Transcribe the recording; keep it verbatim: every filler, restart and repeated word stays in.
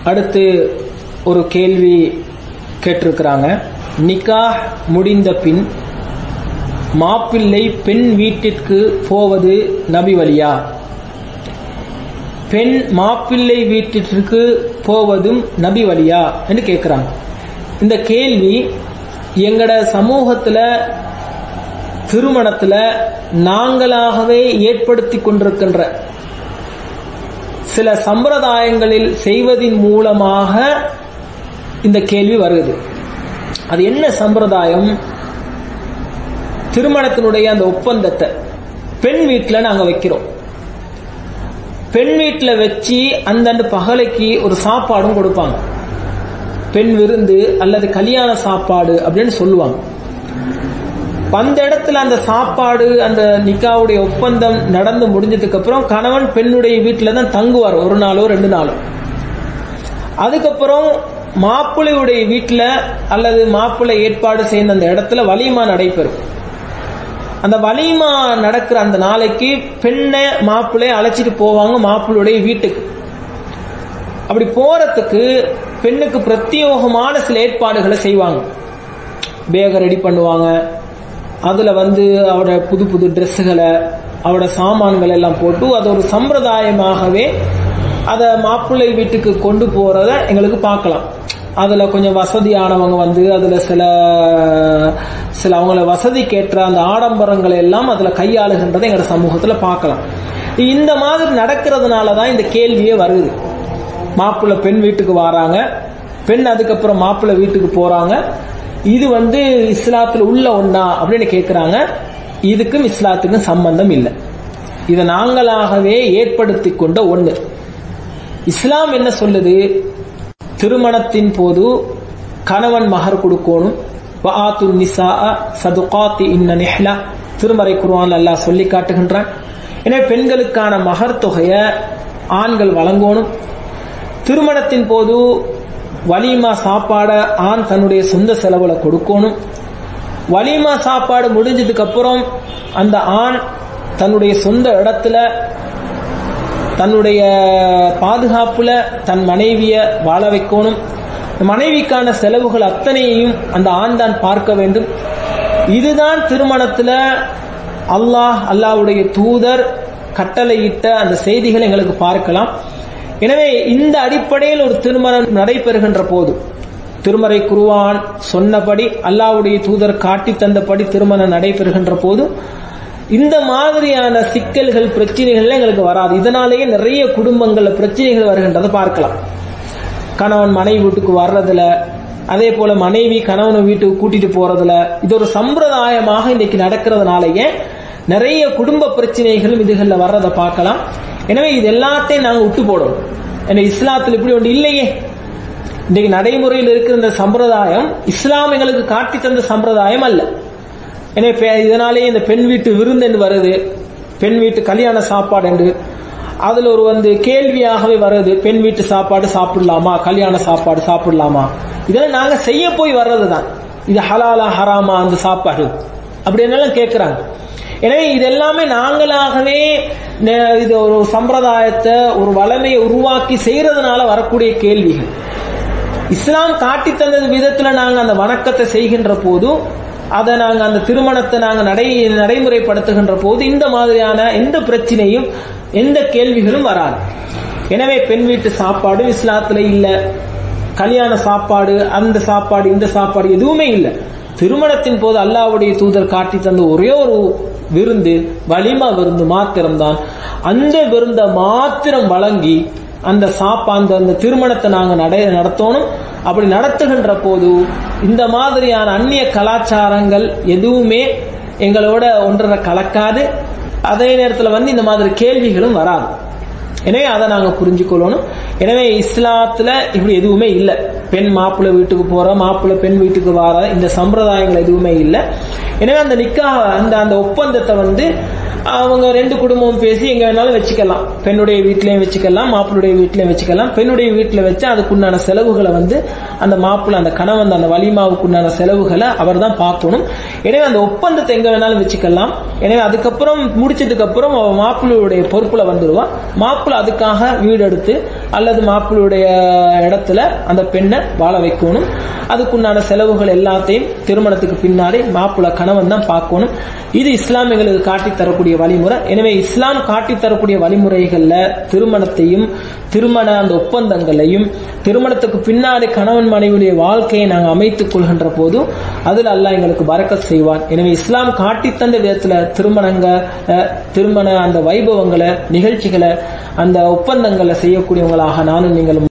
அடுத்து ஒரு கேள்வி கேட்டிருக்கிறாங்க. நிக்காஹ் முடிந்த பின் மாப்பிள்ளை பெண் வீட்டிற்கு போவது நபி வழியா? பெண் மாப்பிள்ளை வீட்டிற்கு போவதும் நபி வழியா என்று கேட்கிறாங்க. இந்த கேள்வி எங்கட சமூகத்துல திருமணத்துல நாங்களாகவே ஏற்படுத்தி கொண்டிருக்கின்ற சில சம்பிரதாயங்களில் செய்வதின் மூலமாக இந்த கேள்வி வருது. அது என்ன சம்பிரதாயம்? திருமணத்தினுடைய அந்த ஒப்பந்தத்தை பெண் வீட்டில் நாங்க வைக்கிறோம். பெண் வீட்டில் வச்சு அந்தண்டு பகலைக்கு ஒரு சாப்பாடும் கொடுப்பாங்க. பெண் விருந்து அல்லது கல்யாண சாப்பாடு அப்படின்னு சொல்லுவாங்க. அந்த இடத்துல அந்த சாப்பாடு, அந்த நிக்காவுடைய ஒப்பந்தம் நடந்து முடிஞ்சதுக்கு அப்புறம் கணவன் பெண்ணுடைய வீட்டில தான் தங்குவார், ஒரு நாளோ ரெண்டு நாளோ. அதுக்கப்புறம் மாப்பிள்ளையுடைய வீட்டில் அல்லது மாப்பிள்ளை ஏற்பாடு செய்த அந்த இடத்துல வலிமா நடைபெறும். அந்த வலிமா நடக்கிற அந்த நாளைக்கு பெண்ணை மாப்பிள்ளைய அழைச்சிட்டு போவாங்க மாப்பிள்ளையுடைய வீட்டுக்கு. அப்படி போறதுக்கு பெண்ணுக்கு பிரத்யேகமான சில ஏற்பாடுகளை செய்வாங்க. பேக ரெடி பண்ணுவாங்க. அதுல வந்து அவரோட புது புது ட்ரெஸ்ஸுகளை, அவரோட சாமான்கள் எல்லாம் போட்டு அது ஒரு சம்பிரதாயமாகவே அதை மாப்பிள்ளை வீட்டுக்கு கொண்டு போறத எங்களுக்கு பார்க்கலாம். அதுல கொஞ்சம் வசதியானவங்க வந்து அதுல சில சில அவங்கள வசதிக்கேற்ற அந்த ஆடம்பரங்களை எல்லாம் அதுல கையாளுகின்றதை எங்களோட சமூகத்துல பார்க்கலாம். இந்த மாதிரி நடக்கிறதுனாலதான் இந்த கேள்வியே வருது. மாப்பிள்ளை பெண் வீட்டுக்கு வராங்க, பெண் அதுக்கப்புறம் மாப்பிள்ளை வீட்டுக்கு போறாங்க. இது வந்து இஸ்லாத்துல உள்ள ஒண்ணா அப்படின்னு கேட்கிறாங்க. இதுக்கும் இஸ்லாத்துக்கும் சம்பந்தம் இல்லை. இதை நாங்களாகவே ஏற்படுத்தி கொண்ட ஒண்ணு. இஸ்லாம் என்ன சொல்லுது? திருமணத்தின் போது கணவன் மஹர் கொடுக்கணும். திருமறை குர்ஆன் அல்லாஹ் சொல்லி காட்டுகின்றான். எனவே பெண்களுக்கான மஹர் தொகையை ஆண்கள் வழங்கணும். திருமணத்தின் போது வலிமா சாப்பாட ஆண் தன்னுடைய சொந்த செலவுல கொடுக்கணும். வலிமா சாப்பாடு முடிஞ்சதுக்கு அப்புறம் அந்த ஆண் தன்னுடைய சொந்த இடத்துல தன்னுடைய பாதுகாப்புல தன் மனைவிய வாழ வைக்கணும். மனைவிக்கான செலவுகள் அத்தனையையும் அந்த ஆண் தான் பார்க்க வேண்டும். இதுதான் திருமணத்துல அல்லாஹ் அல்லாஹ்வுடைய தூதர் கட்டளையிட்ட அந்த செய்திகளை எங்களுக்கு பார்க்கலாம். எனவே இந்த அடிப்படையில் ஒரு திருமணம் நடைபெறுகின்ற போது திருமறை குர்ஆன் சொன்னபடி அல்லாஹ்வுடைய தூதர் காட்டி தந்தபடி திருமணம் நடைபெறுகின்ற போது இந்த மாதிரியான சிக்கல்கள் பிரச்சனைகள் எங்களுக்கு வராது. இதனாலேயே நிறைய குடும்பங்கள்ல பிரச்சனைகள் வருகின்றதை பார்க்கலாம். கணவன் மனைவி வீட்டுக்கு வர்றதுல, அதே போல மனைவி கணவன் வீட்டுக்கு கூட்டிட்டு போறதுல, இது ஒரு சம்பிரதாயமாக இன்னைக்கு நடக்கிறதுனாலேயே நிறைய குடும்ப பிரச்சனைகளும் இதுகள்ல வர்றதை பார்க்கலாம். எனவே இது எல்லாத்தையும் நாங்க விட்டு போடணும். ஏன்னா இஸ்லாத்தில் இப்படி ஒன்று இல்லையே. இன்னைக்கு நடைமுறையில் இருக்கிற இந்த சம்பிரதாயம் இஸ்லாம் எங்களுக்கு காட்டி தந்த சம்பிரதாயம் அல்ல. எனவே இதனாலேயே இந்த பெண் வீட்டு விருந்து என்று வருது, பெண் வீட்டு கல்யாண சாப்பாடு என்று அதுல ஒரு வந்து கேள்வியாகவே வருது. பெண் வீட்டு சாப்பாடு சாப்பிடலாமா, கல்யாண சாப்பாடு சாப்பிடலாமா? இதெல்லாம் நாங்க செய்ய போய் வர்றதுதான். இது ஹலாலா ஹராமா அந்த சாப்பாடு அப்படி என்னெல்லாம் கேட்கிறாங்க. எனவே இது எல்லாமே நாங்களாகவே இது ஒரு சம்பிரதாயத்தை ஒரு வளமையை உருவாக்கி செய்யறதுனால வரக்கூடிய கேள்விகள். இஸ்லாம் காட்டி தந்தது விதத்துல நாங்க அந்த வணக்கத்தை செய்கின்ற போது, அதை நாங்க அந்த திருமணத்தை நாங்க நடை நடைமுறைப்படுத்துகின்ற போது இந்த மாதிரியான எந்த பிரச்சனையும் எந்த கேள்விகளும் வராது. எனவே பெண் வீட்டு சாப்பாடு இஸ்லாத்துல இல்ல, கல்யாண சாப்பாடு அந்த சாப்பாடு இந்த சாப்பாடு எதுவுமே இல்லை. திருமணத்தின் போது அல்லாஹ்வுடைய தூதர் காட்டி தந்த ஒரே ஒரு விருந்து வலிமா விருந்து மாத்திரம்தான். அந்த விருந்த மாத்திரம் வழங்கி அந்த சாப்பாடு அந்த திருமணத்தை நாங்க நடத்தணும். அப்படி நடத்துகின்ற போது இந்த மாதிரியான அந்நிய கலாச்சாரங்கள் எதுவுமே எங்களோட ஒன்றரை கலக்காது. அதே நேரத்தில் வந்து இந்த மாதிரி கேள்விகளும் வராது. எனவே அதை நாங்க புரிஞ்சுக்கொள்ளணும். எனவே இஸ்லாத்துல இப்படி எதுவுமே இல்லை. பெண் மாப்பிள்ளை வீட்டுக்கு போற, மாப்பிள்ளை பெண் வீட்டுக்கு வர இந்த சம்பிரதாயங்கள் எதுவுமே இல்லை. எனவே அந்த நிக்காஹ் அந்த அந்த ஒப்பந்தத்தை வந்து அவங்க ரெண்டு குடும்பமும் பேசி எங்க வேணாலும் வச்சுக்கலாம், பெண்ணுடைய வீட்டிலையும் வச்சுக்கலாம், மாப்பிளுடைய வீட்டிலையும் வச்சுக்கலாம். பெண்ணுடைய வீட்டில் வச்சு அதுக்குண்டான செலவுகளை வந்து அந்த மாப்பிள்ளை அந்த கணவன் அந்த வலிமாவுக்குண்டான செலவுகளை அவர் தான் பார்க்கணும். எனவே அந்த ஒப்பந்தத்தை எங்க வேணாலும் வச்சுக்கலாம். எனவே அதுக்கப்புறம் முடிச்சதுக்கு அப்புறம் மாப்பிள்ளையுடைய பொறுப்புல வந்துடுவா. மாப்பிள்ளை அதுக்காக வீடு எடுத்து அல்லது மாப்பிள்ளையுடைய இடத்துல அந்த பெண்ணை வாழ வைக்கணும். அதுக்குண்டான செலவுகள் எல்லாத்தையும் திருமணத்துக்கு பின்னாடி மாப்பிள்ளை கணவன் தான் பார்க்கணும். இது இஸ்லாம் எங்களுக்கு காட்டி தரக்கூடிய வழிமுறை. எனவே இஸ்லாம் காட்டி தரக்கூடிய வழிமுறைகள்ல திருமணத்தையும் திருமண அந்த ஒப்பந்தங்களையும் திருமணத்துக்கு பின்னாடி கணவன் மனைவியுடைய வாழ்க்கையை நாங்கள் அமைத்துக் கொள்கின்ற போதும் அதில் அல்லாஹ் எங்களுக்கு பரக்கத் செய்வான். எனவே இஸ்லாம் காட்டி தந்த விதத்துல திருமணங்க திருமண அந்த வைபவங்களை நிகழ்ச்சிகளை அந்த ஒப்பந்தங்களை செய்யக்கூடியவங்களாக நானும் நீங்களும்